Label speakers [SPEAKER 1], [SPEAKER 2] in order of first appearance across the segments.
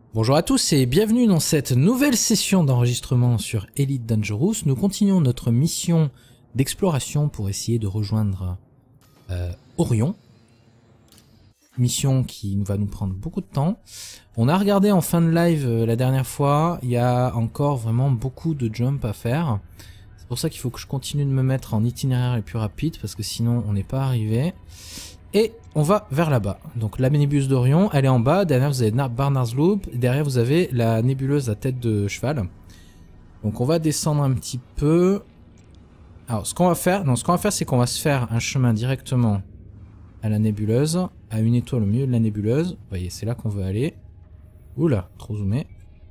[SPEAKER 1] Bonjour à tous et bienvenue dans cette nouvelle session d'enregistrement sur Elite Dangerous. Nous continuons notre mission d'exploration pour essayer de rejoindre Orion. Mission qui va nous prendre beaucoup de temps. On a regardé en fin de live la dernière fois, il y a encore vraiment beaucoup de jumps à faire. C'est pour ça qu'il faut que je continue de me mettre en itinéraire les plus rapides parce que sinon on n'est pas arrivé. Et on va vers là-bas. Donc la nébuleuse d'Orion, elle est en bas. Derrière vous avez Barnard's Loop. Derrière vous avez la nébuleuse à tête de cheval. Donc on va descendre un petit peu. Alors ce qu'on va faire, c'est qu'on va se faire un chemin directement à la nébuleuse, à une étoile au milieu de la nébuleuse. Vous voyez, c'est là qu'on veut aller. Oula, trop zoomé.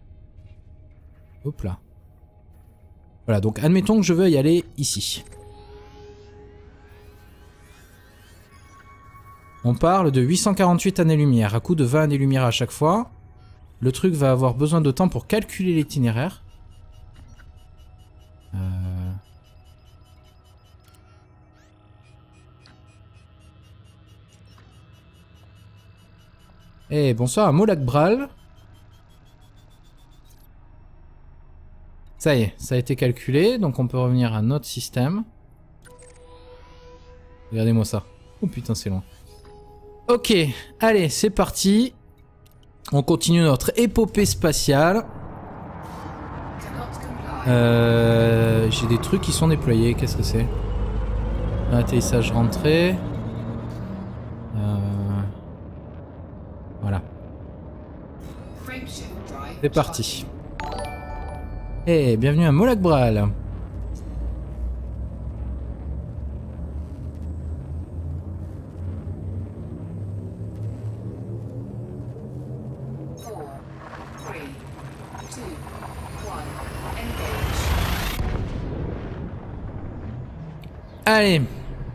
[SPEAKER 1] Hop là. Voilà, donc admettons que je veux y aller ici. On parle de 848 années-lumière, à coup de 20 années-lumière à chaque fois. Le truc va avoir besoin de temps pour calculer l'itinéraire. Eh, bonsoir à Molag Bral. Ça y est, ça a été calculé, donc on peut revenir à notre système. Regardez-moi ça. Oh putain, c'est loin. Ok, allez, c'est parti. On continue notre épopée spatiale. J'ai des trucs qui sont déployés, qu'est-ce que c'est? Atterrissage rentré. Voilà. C'est parti. Et bienvenue à Molag Bral. Allez.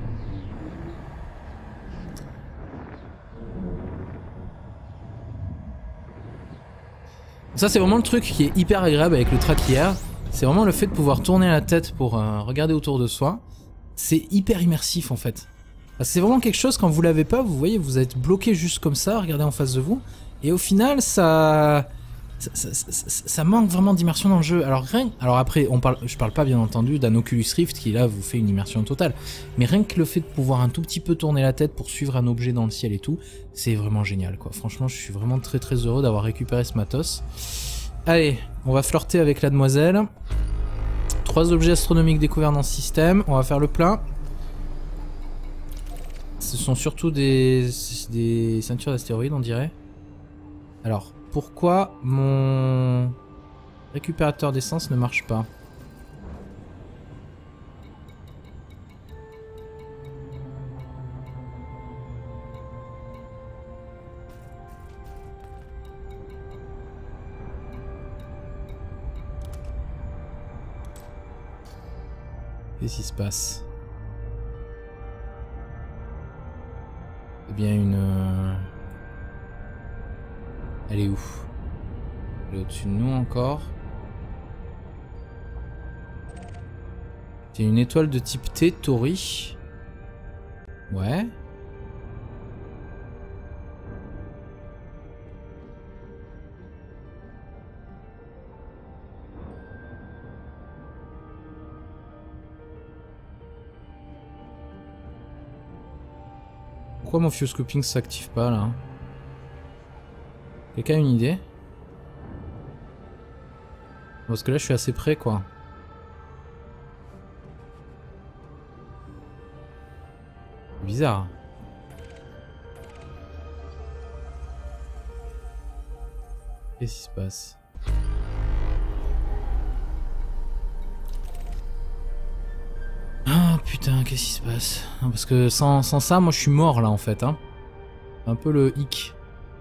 [SPEAKER 1] Ça c'est vraiment le truc qui est hyper agréable avec le traquillère. C'est vraiment le fait de pouvoir tourner la tête pour regarder autour de soi. C'est hyper immersif en fait. C'est vraiment quelque chose, quand vous l'avez pas, vous voyez, vous êtes bloqué juste comme ça, regardez en face de vous. Et au final, ça manque vraiment d'immersion dans le jeu. Alors après, je parle pas bien entendu d'un Oculus Rift qui là vous fait une immersion totale. Mais rien que le fait de pouvoir un tout petit peu tourner la tête pour suivre un objet dans le ciel et tout, c'est vraiment génial quoi. Franchement, je suis vraiment très très heureux d'avoir récupéré ce matos. Allez, on va flirter avec la demoiselle. 3 objets astronomiques découverts dans ce système. On va faire le plein. Ce sont surtout des ceintures d'astéroïdes, on dirait. Alors, pourquoi mon récupérateur d'essence ne marche pas? Qu'est-ce qui se passe? Eh bien une... Elle est où? Elle est au-dessus de nous encore. C'est une étoile de type T, Tauri. Ouais. Pourquoi mon fuse scooping s'active pas là? Quelqu'un a une idée? Parce que là je suis assez près quoi. Bizarre. Qu'est-ce qui se passe? Ah putain, qu'est-ce qui se passe? Non, parce que sans ça, moi je suis mort là en fait. Hein. Un peu le hic.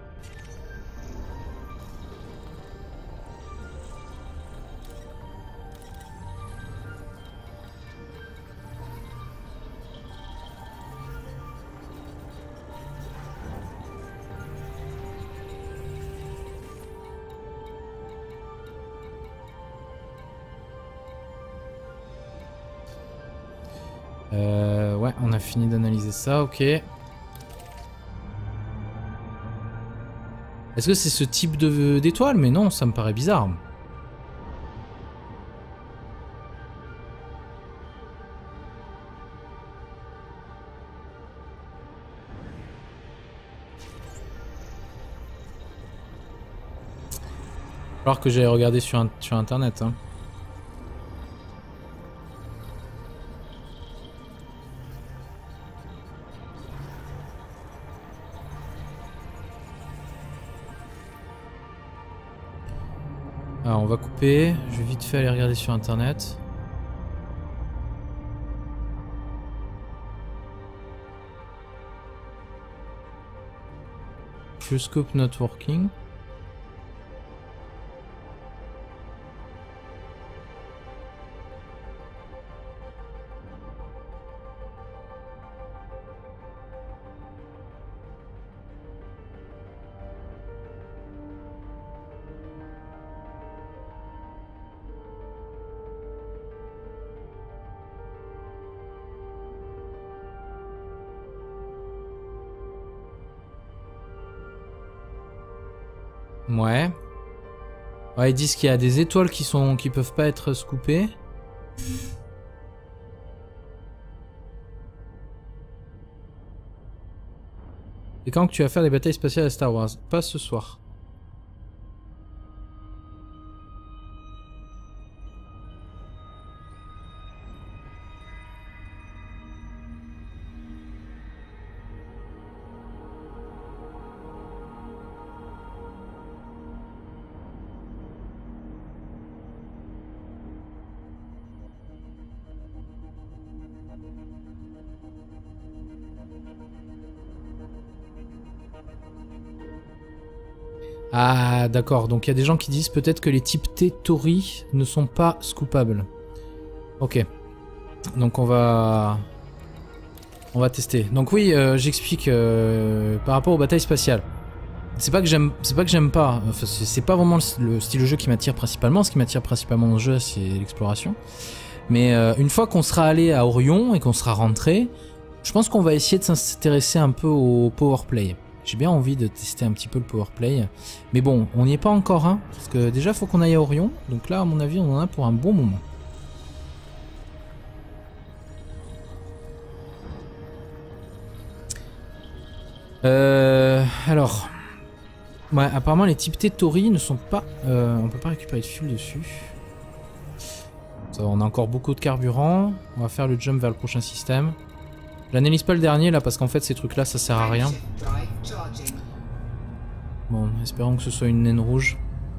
[SPEAKER 1] Ouais, on a fini d'analyser ça, ok. Est-ce que c'est ce type d'étoile? Mais non, ça me paraît bizarre. Il va falloir que j'aille regarder sur internet. Hein. Alors on va couper, je vais vite fait aller regarder sur internet. Fuel scope not working. Ouais. Ouais, ils disent qu'il y a des étoiles qui peuvent pas être scoopées. Et quand que tu vas faire des batailles spatiales à Star Wars? Pas ce soir. Ah d'accord, donc il y a des gens qui disent peut-être que les types T Tori ne sont pas scoopables. Ok. Donc on va tester. Donc oui, j'explique par rapport aux batailles spatiales. C'est pas que j'aime pas, enfin, c'est pas vraiment le style de jeu qui m'attire principalement. Ce qui m'attire principalement dans le jeu, c'est l'exploration. Mais une fois qu'on sera allé à Orion et qu'on sera rentré, je pense qu'on va essayer de s'intéresser un peu au powerplay. J'ai bien envie de tester un petit peu le powerplay. Mais bon, on n'y est pas encore, hein, parce que déjà, il faut qu'on aille à Orion. Donc là, à mon avis, on en a pour un bon moment. Alors... Ouais, apparemment, les types T Tori ne sont pas... on peut pas récupérer de fuel dessus. Ça, on a encore beaucoup de carburant. On va faire le jump vers le prochain système. J'analyse pas le dernier là parce qu'en fait ces trucs là ça sert à rien. Bon, espérons que ce soit une naine rouge.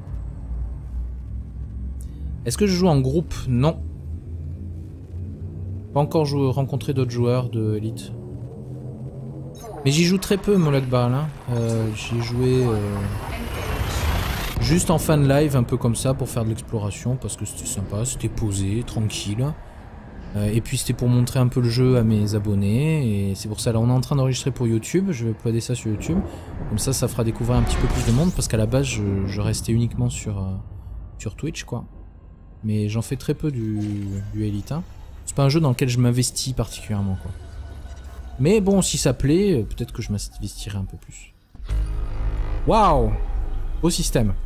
[SPEAKER 1] Est-ce que je joue en groupe? Non. Pas encore rencontré d'autres joueurs de Elite. Mais j'y joue très peu Molak Bal. Hein. J'y ai joué juste en fan live un peu comme ça pour faire de l'exploration parce que c'était sympa, c'était posé, tranquille. Et puis c'était pour montrer un peu le jeu à mes abonnés et c'est pour ça là on est en train d'enregistrer pour YouTube, je vais uploader ça sur YouTube, comme ça ça fera découvrir un petit peu plus de monde parce qu'à la base je restais uniquement sur Twitch quoi, mais j'en fais très peu du Elite, hein. C'est pas un jeu dans lequel je m'investis particulièrement quoi, mais bon si ça plaît peut-être que je m'investirai un peu plus. Waouh, beau système.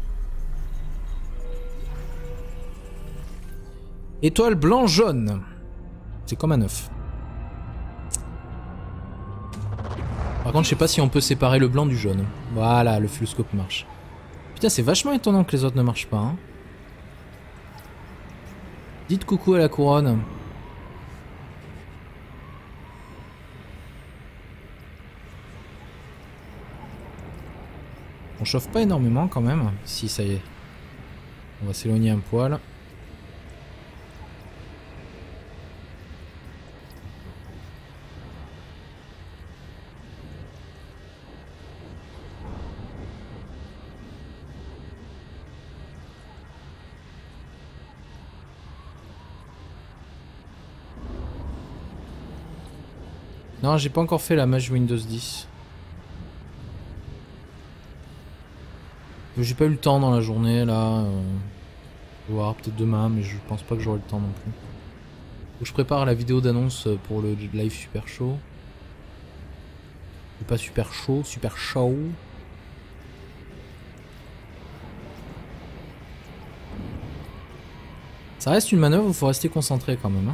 [SPEAKER 1] Étoile blanc-jaune. C'est comme un œuf. Par contre, je sais pas si on peut séparer le blanc du jaune. Voilà, le fuel-scope marche. Putain, c'est vachement étonnant que les autres ne marchent pas. Hein. Dites coucou à la couronne. On chauffe pas énormément quand même. Si, ça y est. On va s'éloigner un poil. Non, j'ai pas encore fait la mage Windows 10. J'ai pas eu le temps dans la journée là. Je vais voir peut-être demain, mais je pense pas que j'aurai le temps non plus. Faut que je prépare la vidéo d'annonce pour le live super chaud. C'est pas super chaud, super chaud. Ça reste une manœuvre où il faut rester concentré quand même. Hein.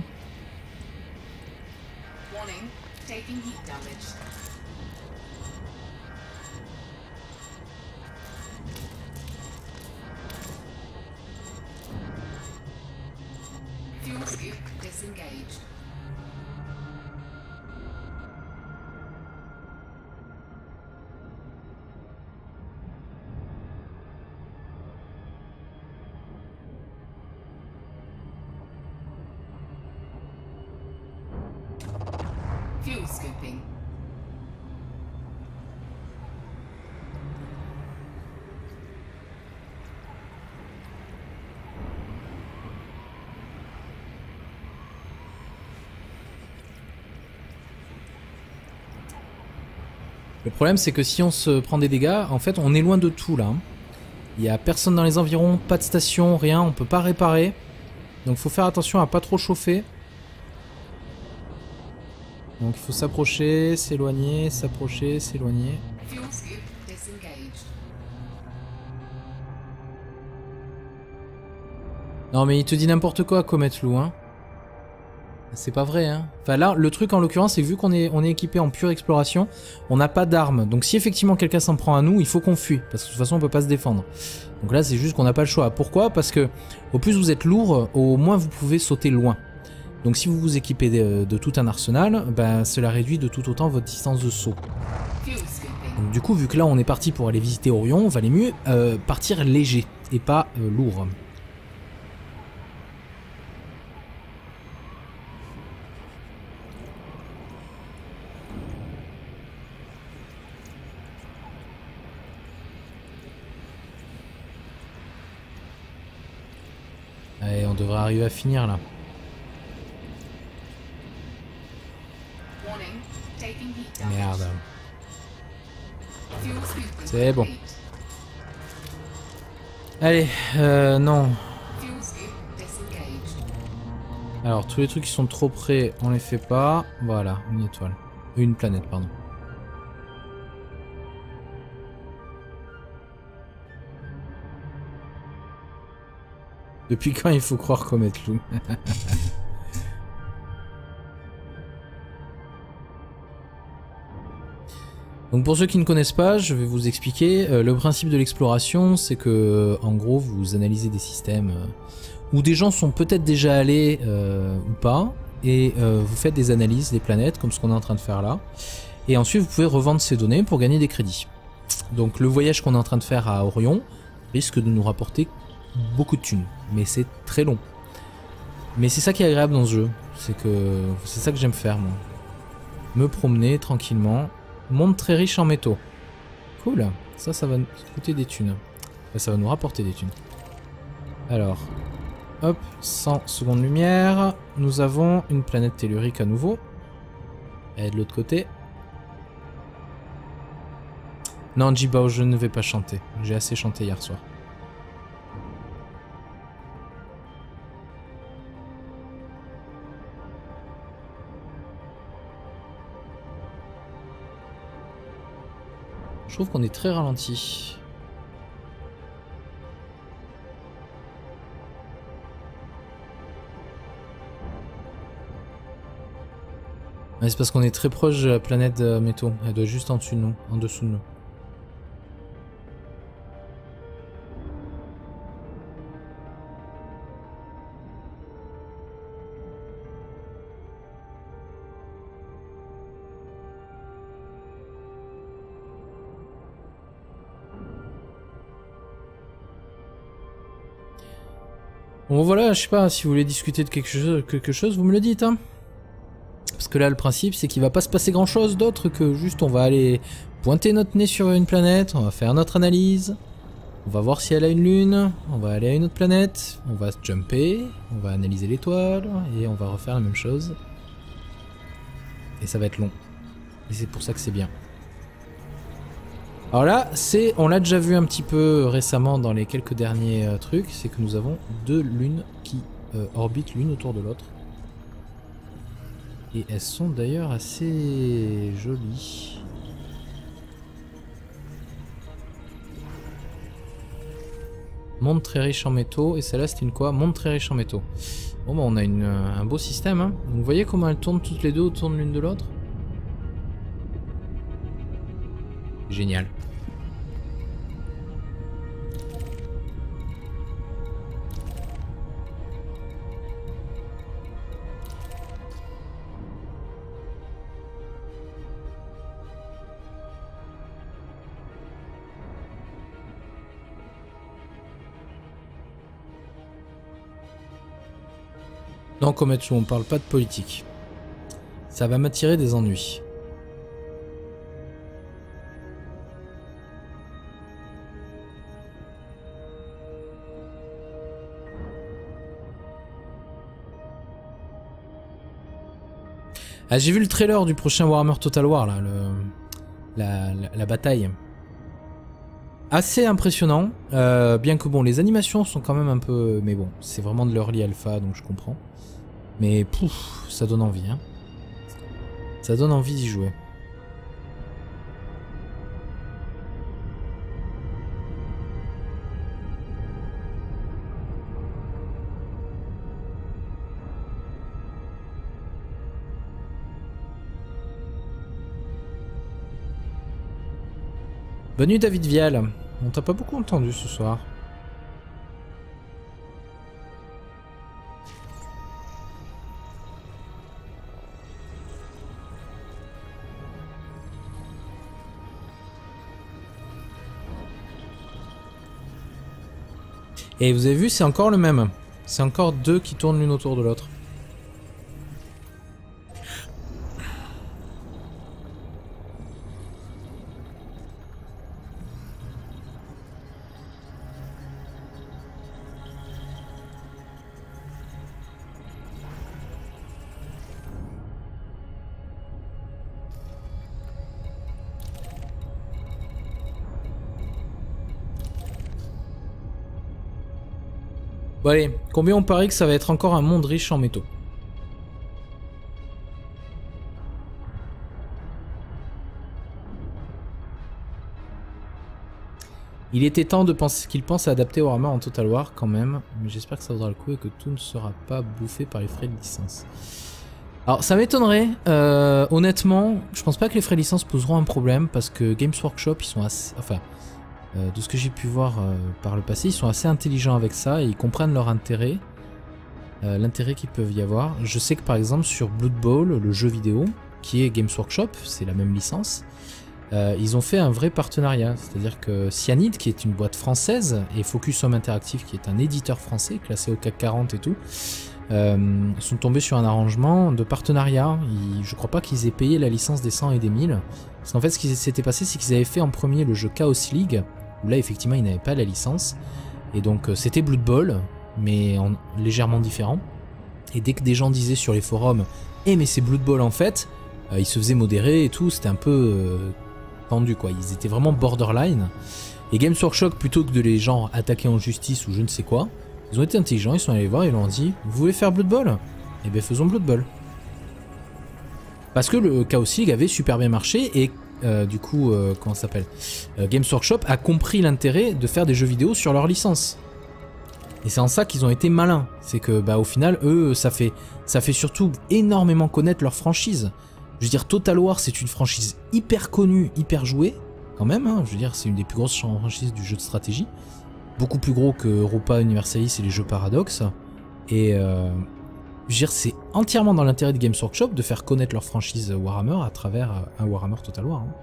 [SPEAKER 2] Fuel scooping.
[SPEAKER 1] Le problème c'est que si on se prend des dégâts, en fait on est loin de tout là. Il n'y a personne dans les environs, pas de station, rien, on peut pas réparer. Donc faut faire attention à pas trop chauffer. Donc il faut s'approcher, s'éloigner, s'approcher, s'éloigner. Non mais il te dit n'importe quoi, Comet Lou, hein. C'est pas vrai, hein. Enfin là, le truc en l'occurrence, c'est que vu qu'on est équipé en pure exploration, on n'a pas d'armes. Donc si effectivement quelqu'un s'en prend à nous, il faut qu'on fuit. Parce que de toute façon, on peut pas se défendre. Donc là, c'est juste qu'on n'a pas le choix. Pourquoi? Parce que au plus vous êtes lourd, au moins vous pouvez sauter loin. Donc si vous vous équipez de tout un arsenal, ben, cela réduit de tout autant votre distance de saut. Donc du coup, vu que là on est parti pour aller visiter Orion, il valait mieux partir léger et pas lourd. Allez, on devrait arriver à finir là. Merde. C'est bon. Allez, non. Alors, tous les trucs qui sont trop près, on les fait pas. Voilà, une étoile. Une planète, pardon. Depuis quand il faut croire Comet Lou? Donc pour ceux qui ne connaissent pas, je vais vous expliquer. Le principe de l'exploration, c'est que en gros vous analysez des systèmes où des gens sont peut-être déjà allés ou pas, et vous faites des analyses des planètes comme ce qu'on est en train de faire là. Et ensuite vous pouvez revendre ces données pour gagner des crédits. Donc le voyage qu'on est en train de faire à Orion risque de nous rapporter beaucoup de thunes, mais c'est très long. Mais c'est ça qui est agréable dans ce jeu, c'est ça que j'aime faire moi. Me promener tranquillement. Monde très riche en métaux. Cool, ça va nous coûter des thunes. Enfin, ça va nous rapporter des thunes. Alors, hop, 100 secondes lumière. Nous avons une planète tellurique à nouveau. Elle est de l'autre côté. Non, Jibao, je ne vais pas chanter. J'ai assez chanté hier soir. Je trouve qu'on est très ralenti. Ouais, c'est parce qu'on est très proche de la planète métaux. Elle doit être juste en dessous de nous. En dessous de nous. Bon voilà, je sais pas, si vous voulez discuter de quelque chose, vous me le dites, hein. Parce que là, le principe, c'est qu'il va pas se passer grand chose d'autre que juste on va aller pointer notre nez sur une planète, on va faire notre analyse, on va voir si elle a une lune, on va aller à une autre planète, on va se jumper, on va analyser l'étoile, et on va refaire la même chose. Et ça va être long. Et c'est pour ça que c'est bien. Alors là, on l'a déjà vu un petit peu récemment dans les quelques derniers trucs, c'est que nous avons deux lunes qui orbitent l'une autour de l'autre. Et elles sont d'ailleurs assez jolies. Monde très riche en métaux. Et celle-là, c'était une quoi? Monde très riche en métaux. Bon, bah, on a un beau système. Hein. Vous voyez comment elles tournent toutes les deux autour de l'une de l'autre? Génial. Non, Komatsu, on parle pas de politique. Ça va m'attirer des ennuis. Ah, j'ai vu le trailer du prochain Warhammer Total War, là, la bataille. Assez impressionnant, bien que bon, les animations sont quand même un peu... Mais bon, c'est vraiment de l'early alpha, donc je comprends. Mais pouf, ça donne envie, hein. Ça donne envie d'y jouer. Bonne nuit David Vial, on t'a pas beaucoup entendu ce soir. Et vous avez vu, c'est encore le même. C'est encore deux qui tournent l'une autour de l'autre. Bon allez, combien on parie que ça va être encore un monde riche en métaux? Il était temps de penser qu'il pense à adapter Warhammer en Total War quand même, mais j'espère que ça vaudra le coup et que tout ne sera pas bouffé par les frais de licence. Alors ça m'étonnerait, honnêtement, je pense pas que les frais de licence poseront un problème parce que Games Workshop, ils sont assez... Enfin, de ce que j'ai pu voir par le passé, ils sont assez intelligents avec ça et ils comprennent leur intérêt, l'intérêt qu'ils peuvent y avoir. Je sais que par exemple sur Blood Bowl, le jeu vidéo, qui est Games Workshop, c'est la même licence, ils ont fait un vrai partenariat. C'est-à-dire que Cyanide, qui est une boîte française, et Focus Home Interactive, qui est un éditeur français, classé au CAC 40 et tout, sont tombés sur un arrangement de partenariat. Je crois pas qu'ils aient payé la licence des 100 et des 1000. Parce qu'en fait, ce qui s'était passé, c'est qu'ils avaient fait en premier le jeu Chaos League, où là, effectivement, ils n'avaient pas la licence. Et donc, c'était Blood Bowl, mais légèrement différent. Et dès que des gens disaient sur les forums « Eh, mais c'est Blood Bowl en fait », ils se faisaient modérer et tout, c'était un peu tendu, quoi. Ils étaient vraiment borderline. Et Games Workshop, plutôt que de les gens attaquer en justice ou je ne sais quoi, ils ont été intelligents, ils sont allés voir et ils leur ont dit « Vous voulez faire Blood Bowl ? Eh bien, faisons Blood Bowl. » Parce que le Chaos League avait super bien marché et du coup, comment ça s'appelle, Games Workshop a compris l'intérêt de faire des jeux vidéo sur leur licence. Et c'est en ça qu'ils ont été malins. C'est que, bah, au final, eux, ça fait surtout énormément connaître leur franchise. Je veux dire, Total War, c'est une franchise hyper connue, hyper jouée, quand même. Hein. Je veux dire, c'est une des plus grosses franchises du jeu de stratégie. Beaucoup plus gros que Europa Universalis et les jeux Paradox. Et je veux dire, c'est entièrement dans l'intérêt de Games Workshop de faire connaître leur franchise Warhammer à travers un Warhammer Total War. Hein.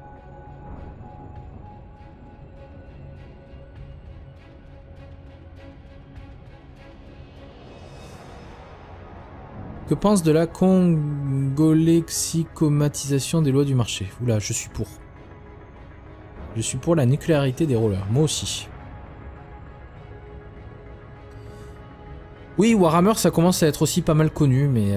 [SPEAKER 1] Que pense de la congolexicomatisation des lois du marché? Oula, je suis pour. Je suis pour la nucléarité des rollers, moi aussi. Oui, Warhammer, ça commence à être aussi pas mal connu, mais...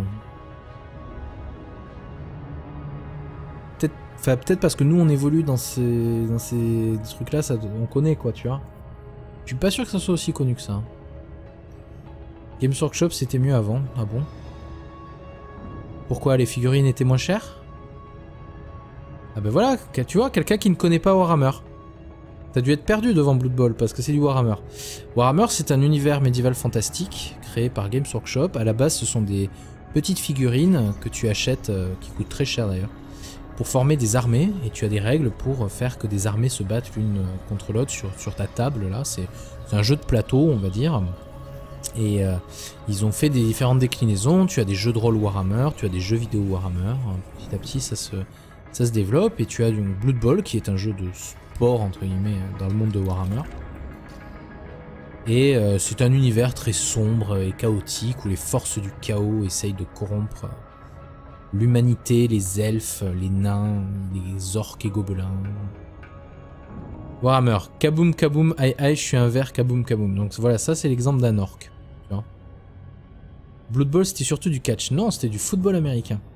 [SPEAKER 1] Peut-être parce que nous, on évolue dans ces trucs-là, on connaît, quoi, tu vois. Je suis pas sûr que ça soit aussi connu que ça. Games Workshop, c'était mieux avant. Ah bon? Pourquoi les figurines étaient moins chères? Ah ben voilà, tu vois, quelqu'un qui ne connaît pas Warhammer. T'as dû être perdu devant Blood Bowl parce que c'est du Warhammer. Warhammer, c'est un univers médiéval fantastique créé par Games Workshop. À la base, ce sont des petites figurines que tu achètes, qui coûtent très cher d'ailleurs, pour former des armées. Et tu as des règles pour faire que des armées se battent l'une contre l'autre sur ta table. Là, c'est un jeu de plateau, on va dire. Et ils ont fait des différentes déclinaisons. Tu as des jeux de rôle Warhammer, tu as des jeux vidéo Warhammer. Petit à petit, ça se développe. Et tu as donc Blood Bowl, qui est un jeu de sport, entre guillemets, dans le monde de Warhammer. Et c'est un univers très sombre et chaotique, où les forces du chaos essayent de corrompre l'humanité, les elfes, les nains, les orques et gobelins. Warhammer, kaboom kaboom, aïe aïe, je suis un ver, kaboom kaboom. Donc voilà, ça c'est l'exemple d'un orc. Blood Bowl, c'était surtout du catch. Non, c'était du football américain.